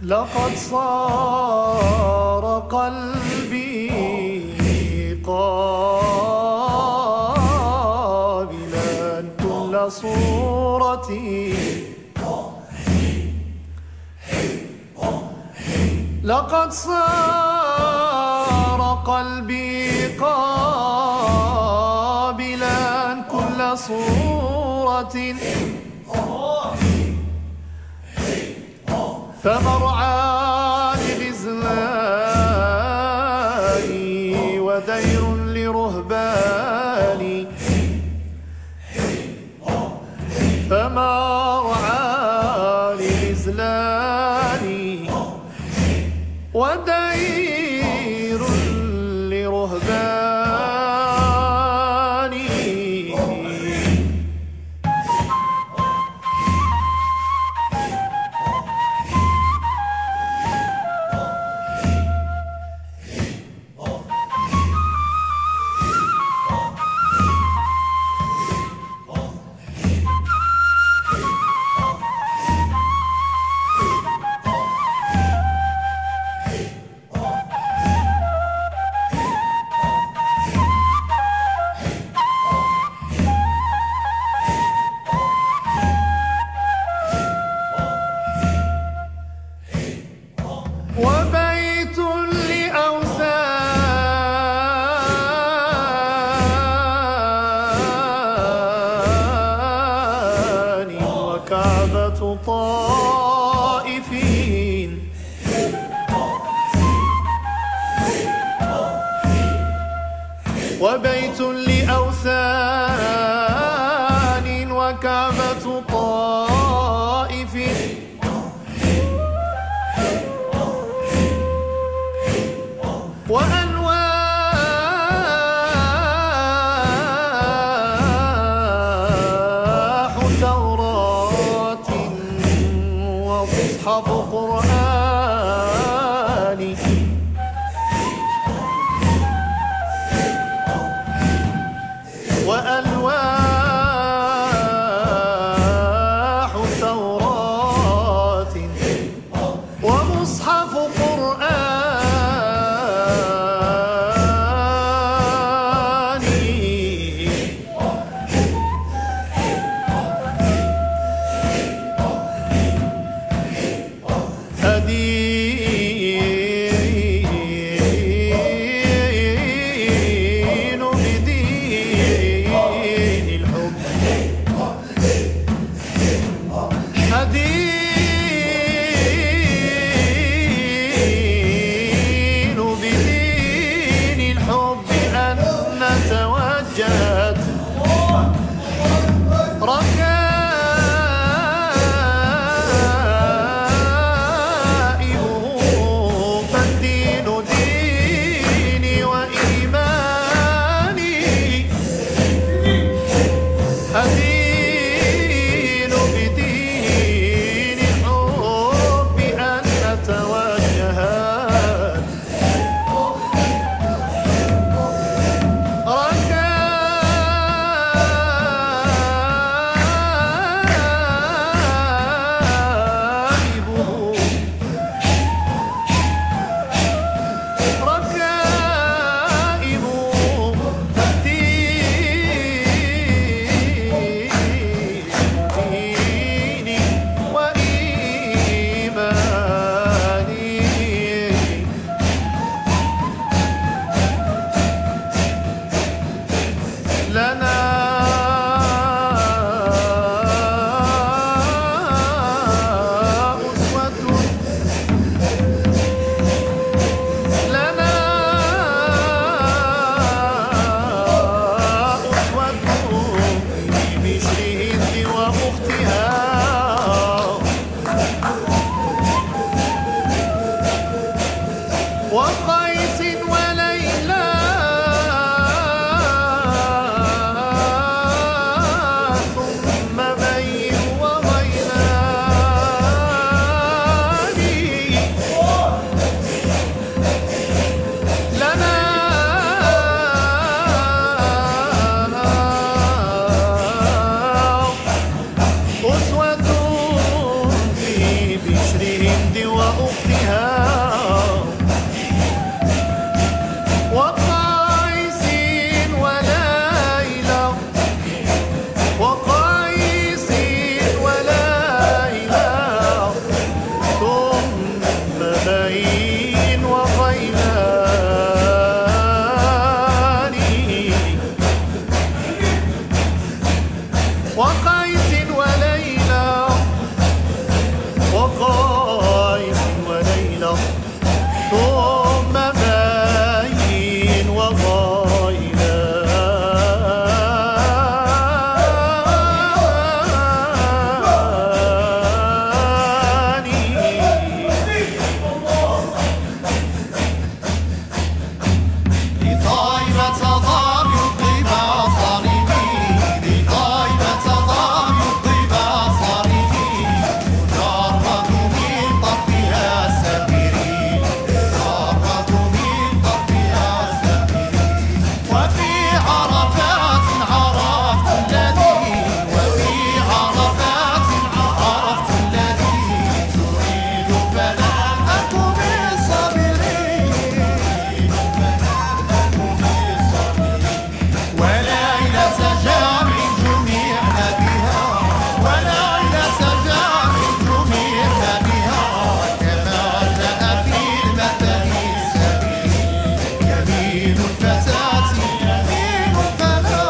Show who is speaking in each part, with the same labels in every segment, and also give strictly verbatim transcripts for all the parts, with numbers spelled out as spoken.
Speaker 1: لقد صار قلبي قابلا كل صورتي، لقد صار قلبي قابلا كل صورة، فمرعى لغزلاني ودير لرهباني، فمرعى لغزلاني ودير لرهباني. وبيت لأوثان وكعبة طائفين، وبيت لأوثان وكعبة طائفين، وألواح توراة ومصحف قرآن، وألواح توراة ومصحف قرآن. أدين بدين الحب، أدين بدين الحب أن توجهت أدين بدين الحب أن توجهت وقيس وليلى ثم بين وغيلان، لنا أسوة في بشر هند وأختها وقيس وليلى وقيس وليلى ثم بين وغيلان وقيس وليلى وقيس وليلى ثم بين وغيلان
Speaker 2: لطائبة ضام يطيبا صارمي لطائبة ضام يطيبا صارمي جرد من طرفها سبيري جرد من طرفها سبيري وفي عرفات عرفت الذي وفي عرفات عرفت الذي تريد فلا أكن بصبري وليلة جامع جميعنا بها وليلة جامع جميعنا بها كما جاء في المثل السبيل يمين الفتاة يمين الفلا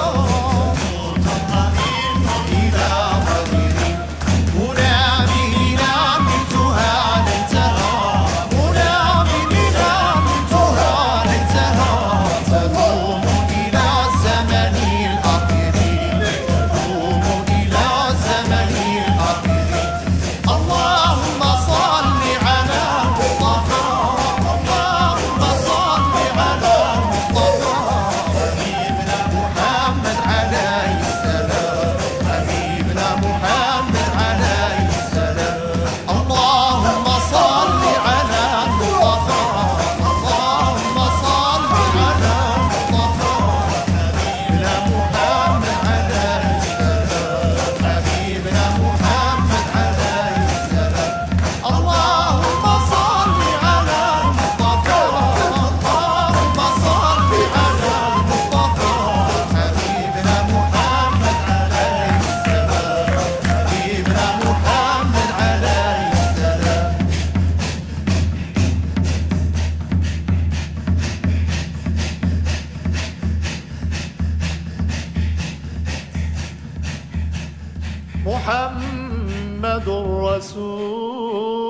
Speaker 2: إلى غدير منامي نامتها ليتها منامي نامتها ليتها تدوم إلى الزمن الأخير تدوم إلى الزمن الأخير اللهم صل على مصطفى اللهم صل على مصطفى حبيبنا محمد عليه السلام حبيبنا محمد عليه السلام اللهم صل على مصطفى اللهم صل على مصطفى حبيبنا محمد عليه السلام حبيبنا محمد عليه السلام اللهم صل على مصطفى اللهم صل على مصطفى حبيبنا محمد عليه السلام حبيبنا محمد عليه السلام
Speaker 1: محمد رسول